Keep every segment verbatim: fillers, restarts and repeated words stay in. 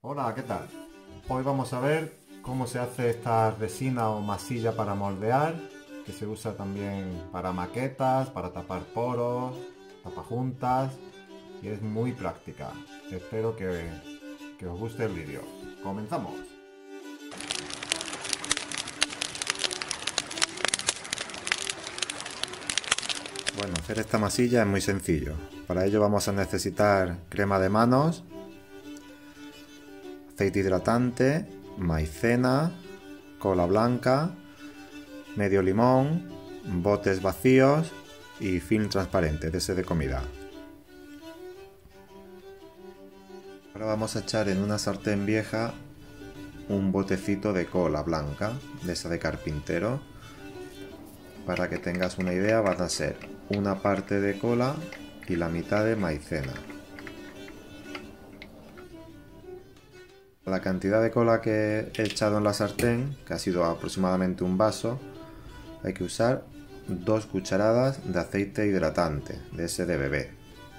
Hola, ¿qué tal? Hoy vamos a ver cómo se hace esta resina o masilla para moldear, que se usa también para maquetas, para tapar poros, tapajuntas, y es muy práctica. Espero que, que os guste el vídeo. ¡Comenzamos! Bueno, hacer esta masilla es muy sencillo. Para ello vamos a necesitar crema de manos, aceite hidratante, maicena, cola blanca, medio limón, botes vacíos y film transparente de ese de comida. Ahora vamos a echar en una sartén vieja un botecito de cola blanca, de esa de carpintero. Para que tengas una idea, van a ser una parte de cola y la mitad de maicena. La cantidad de cola que he echado en la sartén, que ha sido aproximadamente un vaso, hay que usar dos cucharadas de aceite hidratante, de ese de bebé.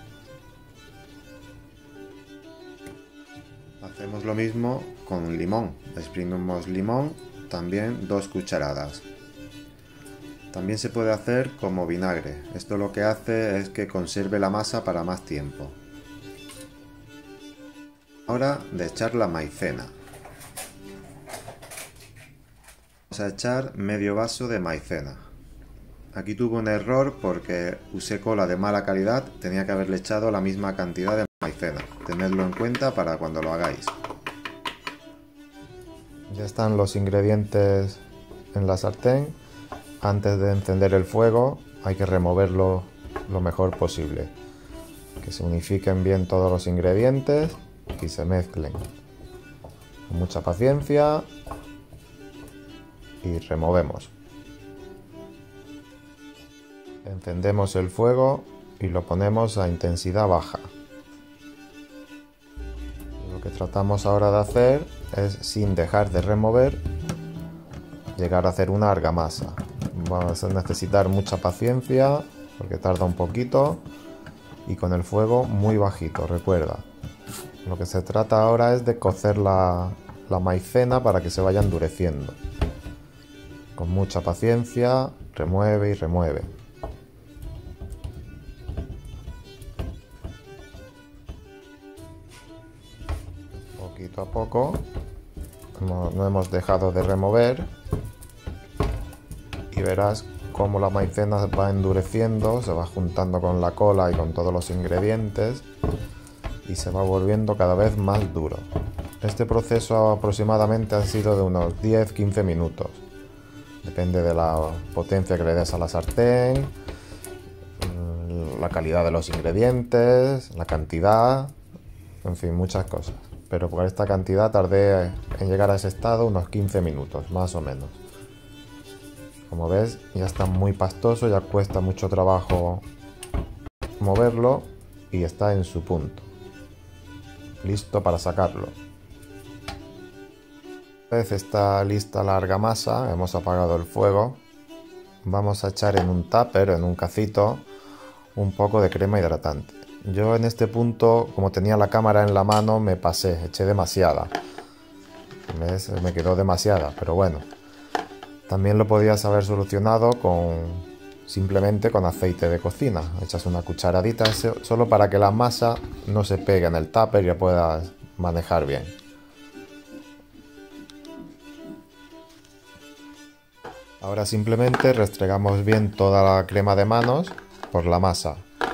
Hacemos lo mismo con limón, exprimimos limón, también dos cucharadas. También se puede hacer como vinagre, esto lo que hace es que conserve la masa para más tiempo. Ahora de echar la maicena. Vamos a echar medio vaso de maicena. Aquí tuve un error porque usé cola de mala calidad, tenía que haberle echado la misma cantidad de maicena. Tenedlo en cuenta para cuando lo hagáis. Ya están los ingredientes en la sartén. Antes de encender el fuego hay que removerlo lo mejor posible. Que se unifiquen bien todos los ingredientes y se mezclen. Con mucha paciencia y removemos. Encendemos el fuego y lo ponemos a intensidad baja. Lo que tratamos ahora de hacer es, sin dejar de remover, llegar a hacer una argamasa. Vamos a necesitar mucha paciencia porque tarda un poquito y con el fuego muy bajito, recuerda. Lo que se trata ahora es de cocer la, la maicena para que se vaya endureciendo. Con mucha paciencia, remueve y remueve. Poquito a poco, no, no hemos dejado de remover y verás cómo la maicena va endureciendo, se va juntando con la cola y con todos los ingredientes y se va volviendo cada vez más duro. Este proceso aproximadamente ha sido de unos diez a quince minutos. Depende de la potencia que le des a la sartén, la calidad de los ingredientes, la cantidad, en fin, muchas cosas. Pero por esta cantidad tardé en llegar a ese estado unos quince minutos, más o menos. Como ves, ya está muy pastoso, ya cuesta mucho trabajo moverlo y está en su punto. Listo para sacarlo. Una vez está lista la argamasa, hemos apagado el fuego. Vamos a echar en un tupper, en un cacito, un poco de crema hidratante. Yo en este punto, como tenía la cámara en la mano, me pasé, eché demasiada. ¿Ves? Me quedó demasiada, pero bueno. También lo podías haber solucionado con simplemente con aceite de cocina. Echas una cucharadita solo para que la masa no se pegue en el tupper y la puedas manejar bien. Ahora simplemente restregamos bien toda la crema de manos por la masa.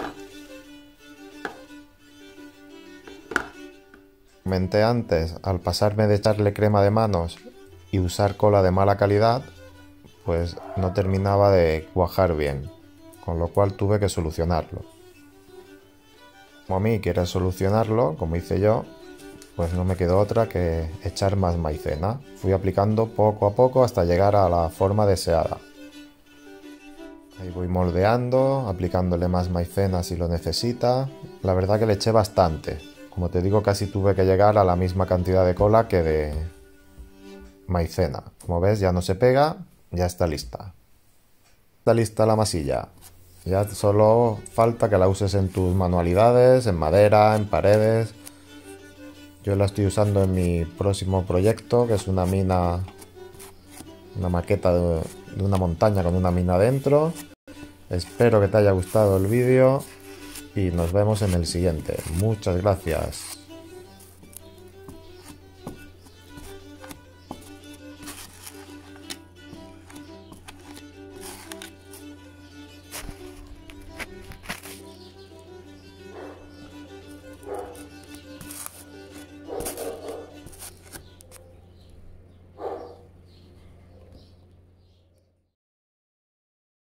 Comenté antes, al pasarme de echarle crema de manos y usar cola de mala calidad, pues no terminaba de cuajar bien, con lo cual tuve que solucionarlo. Como a mí quieres solucionarlo, como hice yo, pues no me quedó otra que echar más maicena. Fui aplicando poco a poco hasta llegar a la forma deseada. Ahí voy moldeando, aplicándole más maicena si lo necesita. La verdad que le eché bastante. Como te digo, casi tuve que llegar a la misma cantidad de cola que de maicena. Como ves, ya no se pega, ya está lista. Está lista la masilla. Ya solo falta que la uses en tus manualidades, en madera, en paredes. Yo la estoy usando en mi próximo proyecto, que es una mina, una maqueta de, de una montaña con una mina dentro. Espero que te haya gustado el vídeo y nos vemos en el siguiente. Muchas gracias.